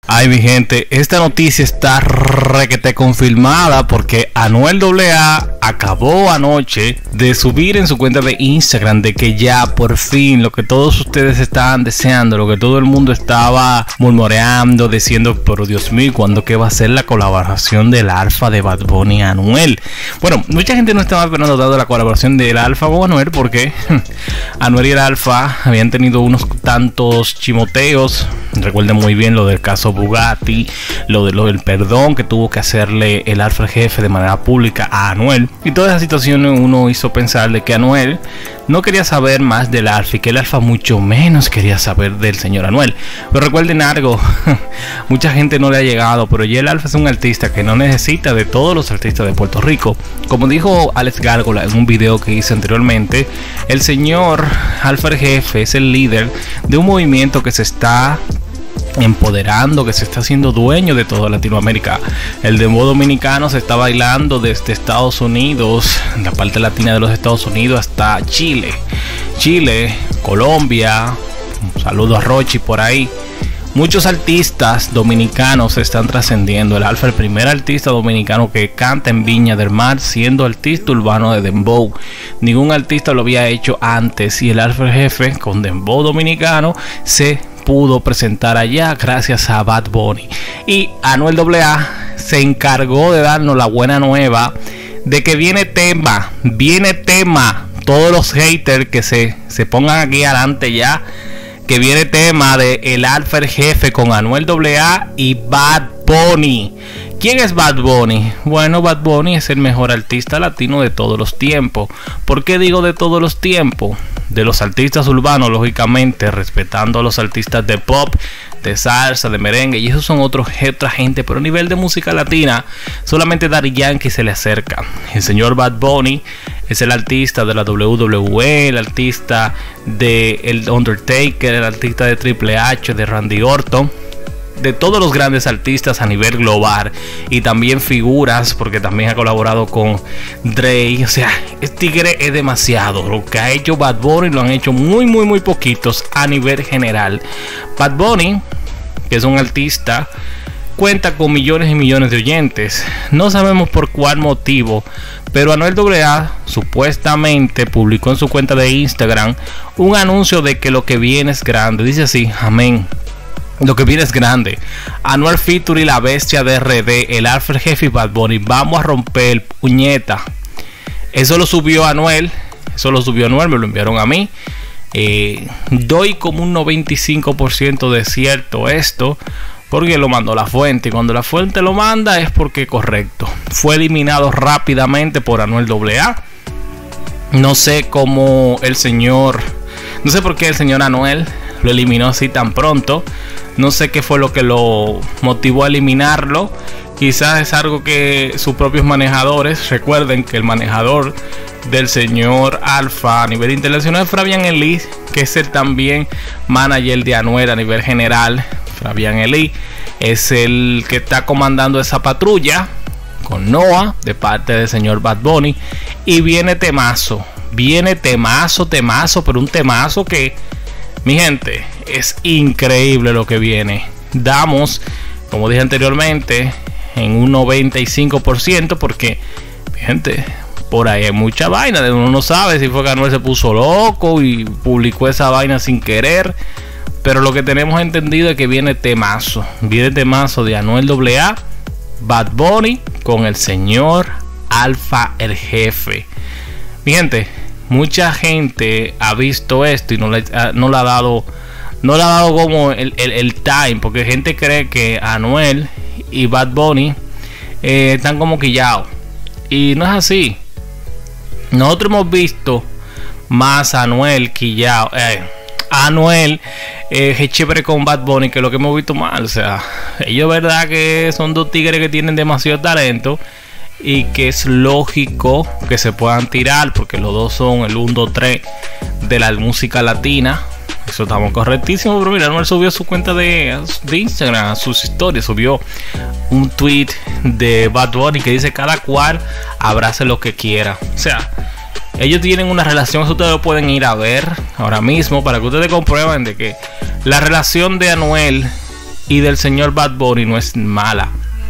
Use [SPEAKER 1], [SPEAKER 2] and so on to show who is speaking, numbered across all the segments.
[SPEAKER 1] Ay, mi gente, esta noticia está requete confirmada porque Anuel AA acabó anoche de subir en su cuenta de Instagram de que ya por fin lo que todos ustedes estaban deseando, lo que todo el mundo estaba murmureando, diciendo, pero Dios mío, ¿cuándo que va a ser la colaboración del Alfa de Bad Bunny y Anuel? Bueno, mucha gente no estaba esperando dado la colaboración del Alfa con Anuel porque Anuel y el Alfa habían tenido unos tantos chimoteos. Recuerden muy bien lo del caso Bugatti, lo del perdón que tuvo que hacerle el Alfa el jefe de manera pública a Anuel. Y toda esa situación uno hizo pensar de que Anuel no quería saber más del Alfa y que el Alfa mucho menos quería saber del señor Anuel. Pero recuerden algo, mucha gente no le ha llegado, pero ya el Alfa es un artista que no necesita de todos los artistas de Puerto Rico. Como dijo Alex Gárgola en un video que hice anteriormente, el señor Alfa el jefe es el líder de un movimiento que se está empoderando, que se está haciendo dueño de toda Latinoamérica. El dembow dominicano se está bailando desde Estados Unidos, la parte latina de los Estados Unidos, hasta Chile, Colombia. Un saludo a Rochi por ahí. Muchos artistas dominicanos están trascendiendo. El Alfa, el primer artista dominicano que canta en Viña del Mar, siendo artista urbano de dembow. Ningún artista lo había hecho antes y el Alfa el jefe con dembow dominicano se pudo presentar allá gracias a Bad Bunny. Y Anuel AA se encargó de darnos la buena nueva de que viene tema. Todos los haters que se pongan aquí adelante ya, que viene tema de el Alfa el jefe con Anuel AA y Bad Bunny. ¿Quién es Bad Bunny? Bueno, Bad Bunny es el mejor artista latino de todos los tiempos. ¿Por qué digo de todos los tiempos? De los artistas urbanos, lógicamente, respetando a los artistas de pop, de salsa, de merengue, y esos son otra gente, pero a nivel de música latina, solamente Daddy Yankee se le acerca. El señor Bad Bunny es el artista de la WWE, el artista de el Undertaker, el artista de Triple H, de Randy Orton, de todos los grandes artistas a nivel global, y también figuras porque también ha colaborado con Dre. O sea, este tigre es demasiado. Lo que ha hecho Bad Bunny lo han hecho muy poquitos a nivel general. Bad Bunny, que es un artista, cuenta con millones y millones de oyentes. No sabemos por cuál motivo, pero Anuel AA supuestamente publicó en su cuenta de Instagram un anuncio de que lo que viene es grande. Dice así, amén. Lo que viene es grande. Anuel featuring la bestia de RD, el Alfa el jefe y Bad Bunny. Vamos a romper, puñeta. Eso lo subió Anuel. Me lo enviaron a mí. Doy como un 95% de cierto esto, porque lo mandó la fuente. Y cuando la fuente lo manda es porque es correcto. Fue eliminado rápidamente por Anuel AA. No sé por qué el señor Anuel lo eliminó así tan pronto. No sé qué fue lo que lo motivó a eliminarlo. Quizás es algo que sus propios manejadores. Recuerden que el manejador del señor Alfa a nivel internacional es Fabián Eli, que es el también manager de Anuel a nivel general. Fabián Eli es el que está comandando esa patrulla con Noah de parte del señor Bad Bunny. Y viene temazo, pero un temazo que, mi gente, es increíble lo que viene. Damos, como dije anteriormente, en un 95%, porque, mi gente, por ahí hay mucha vaina. Uno no sabe si fue que Anuel se puso loco y publicó esa vaina sin querer. Pero lo que tenemos entendido es que viene temazo de Anuel AA, Bad Bunny con el señor Alfa el jefe. Mi gente, mucha gente ha visto esto y no le ha dado como el time, porque gente cree que Anuel y Bad Bunny están como quillados, y no es así. Nosotros hemos visto más a Anuel quillado, Anuel chévere con Bad Bunny, que lo que hemos visto mal. O sea, ellos verdad que son dos tigres que tienen demasiado talento y que es lógico que se puedan tirar, porque los dos son el 1, 2, 3 de la música latina. Eso estamos correctísimos. Pero mira, Anuel subió a su cuenta de Instagram, a sus historias, subió un tweet de Bad Bunny que dice: cada cual abrace lo que quiera. O sea, ellos tienen una relación, eso ustedes lo pueden ir a ver ahora mismo para que ustedes comprueben de que la relación de Anuel y del señor Bad Bunny no es mala.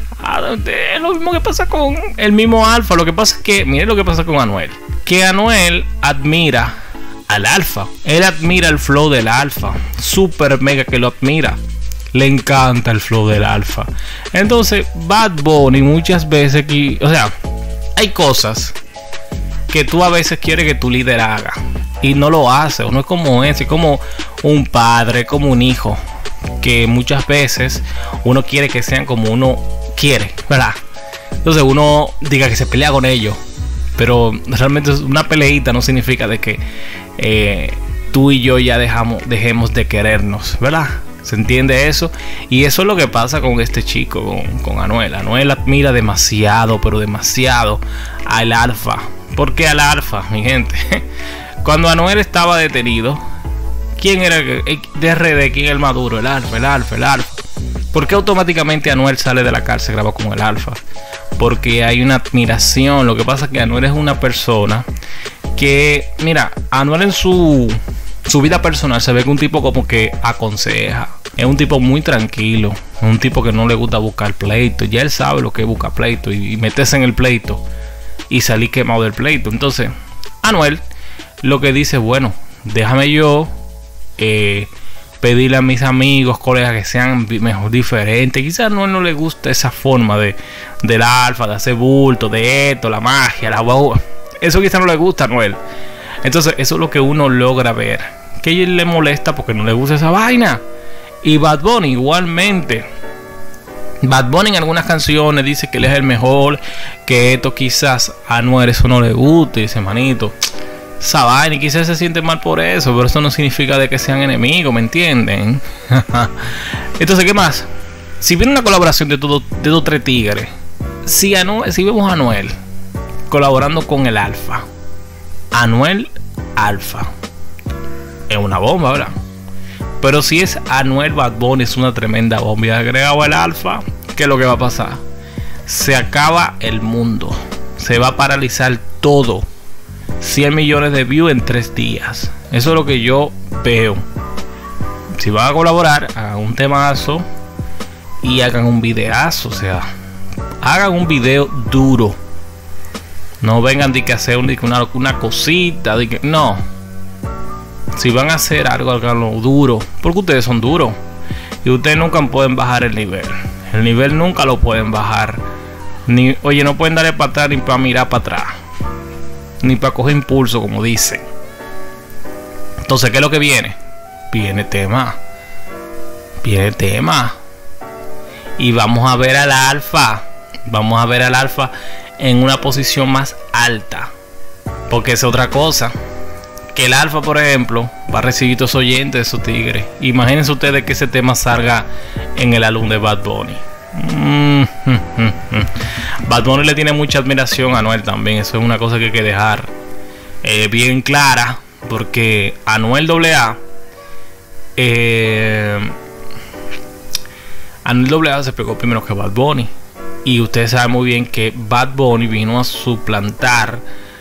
[SPEAKER 1] Es lo mismo que pasa con el mismo Alfa. Lo que pasa es que, miren lo que pasa con Anuel. Que Anuel admira al Alfa. Él admira el flow del Alfa. Super mega que lo admira. Le encanta el flow del Alfa. Entonces, Bad Bunny muchas veces aquí, o sea, hay cosas que tú a veces quieres que tu líder haga y no lo hace. Uno es como ese, es como un padre, como un hijo, que muchas veces uno quiere que sean como uno quiere, ¿verdad? Entonces uno diga que se pelea con ellos, pero realmente una peleita no significa de que tú y yo ya dejemos de querernos, ¿verdad? ¿Se entiende eso? Y eso es lo que pasa con este chico, con Anuel. Anuel admira demasiado, pero demasiado al Alfa. ¿Por qué al Alfa, mi gente? Cuando Anuel estaba detenido, ¿quién era el de RD? ¿Quién era el maduro? El Alfa, el Alfa, el Alfa. ¿Por qué automáticamente Anuel sale de la cárcel y graba con el Alfa? Porque hay una admiración. Lo que pasa es que Anuel es una persona que, mira, Anuel en su vida personal se ve que un tipo como que aconseja. Es un tipo muy tranquilo. Es un tipo que no le gusta buscar pleito. Ya él sabe lo que es buscar pleito y meterse en el pleito y salir quemado del pleito. Entonces, Anuel lo que dice, bueno, déjame yo pedirle a mis amigos, colegas que sean mejor diferentes. Quizás a Anuel no le gusta esa forma del Alfa, de hacer bulto, de esto, la magia, la wow. Eso quizás no le gusta a Anuel. Entonces, eso es lo que uno logra ver. Que a él le molesta porque no le gusta esa vaina. Y Bad Bunny igualmente. Bad Bunny en algunas canciones dice que él es el mejor, que esto quizás a Anuel eso no le guste. Dice, manito, esa vaina, y quizás se siente mal por eso, pero eso no significa de que sean enemigos, ¿me entienden? Entonces, ¿qué más? Si viene una colaboración de dos tres tigres, si vemos a Anuel colaborando con el Alfa, Anuel Alfa es una bomba, ¿verdad? Pero si es Anuel Bad Bunny, es una tremenda bomba. Y agregado el Alfa, ¿qué es lo que va a pasar? Se acaba el mundo. Se va a paralizar todo. 100 millones de views en 3 días. Eso es lo que yo veo. Si van a colaborar, hagan un temazo y hagan un videazo. O sea, hagan un video duro. No vengan de que hacer una cosita. De que, no. Si van a hacer algo, háganlo duro. Porque ustedes son duros. Y ustedes nunca pueden bajar el nivel. El nivel nunca lo pueden bajar. Oye, no pueden darle para atrás ni para mirar para atrás. Ni para coger impulso, como dicen. Entonces, ¿qué es lo que viene? Viene tema. Viene tema. Y vamos a ver al Alfa. Vamos a ver al Alfa en una posición más alta. Porque es otra cosa. Que el Alfa, por ejemplo, va a recibir todos los oyentes de esos tigres. Imagínense ustedes que ese tema salga en el álbum de Bad Bunny. Bad Bunny le tiene mucha admiración a Anuel también. Eso es una cosa que hay que dejar bien clara. Porque Anuel AA se pegó primero que Bad Bunny. Y ustedes saben muy bien que Bad Bunny vino a suplantar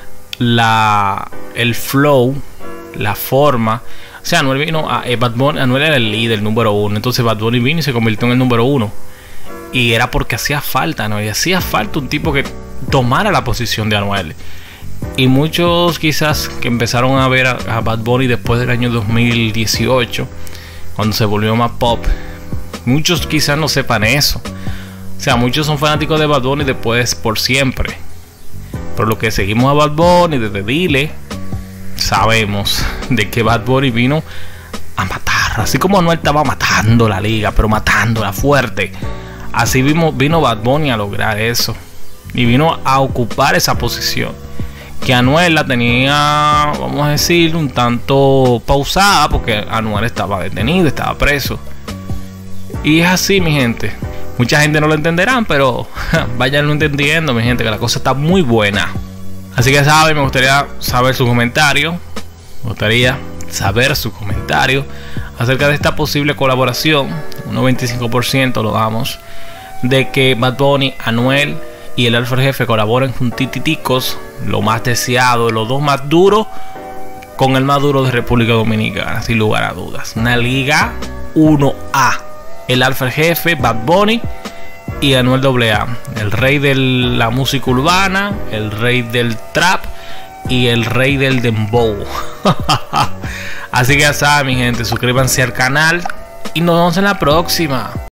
[SPEAKER 1] el flow, la forma. O sea, Anuel vino a Bad Bunny. Anuel era el líder, el número 1. Entonces Bad Bunny vino y se convirtió en el número 1. Y era porque hacía falta, ¿no? Y hacía falta un tipo que tomara la posición de Anuel. Y muchos quizás que empezaron a ver a Bad Bunny después del año 2018, cuando se volvió más pop, muchos quizás no sepan eso. O sea, muchos son fanáticos de Bad Bunny después por siempre. Por lo que seguimos a Bad Bunny desde Dile, sabemos de que Bad Bunny vino a matar. Así como Anuel estaba matando la liga, pero matándola fuerte, así vino Bad Bunny a lograr eso. Y vino a ocupar esa posición que Anuel la tenía, vamos a decir, un tanto pausada, porque Anuel estaba detenido, estaba preso. Y es así, mi gente. Mucha gente no lo entenderán, pero vayan entendiendo, mi gente, que la cosa está muy buena. Así que saben, me gustaría saber su comentario. Me gustaría saber su comentario acerca de esta posible colaboración. Un 95% lo damos de que Bad Bunny, Anuel y el Alfa Jefe colaboren juntiticos. Lo más deseado, los dos más duros, con el más duro de República Dominicana, sin lugar a dudas. Una liga 1A. el Alfa el Jefe, Bad Bunny y Anuel AA, el rey de la música urbana, el rey del trap y el rey del dembow. Así que ya saben, mi gente, suscríbanse al canal y nos vemos en la próxima.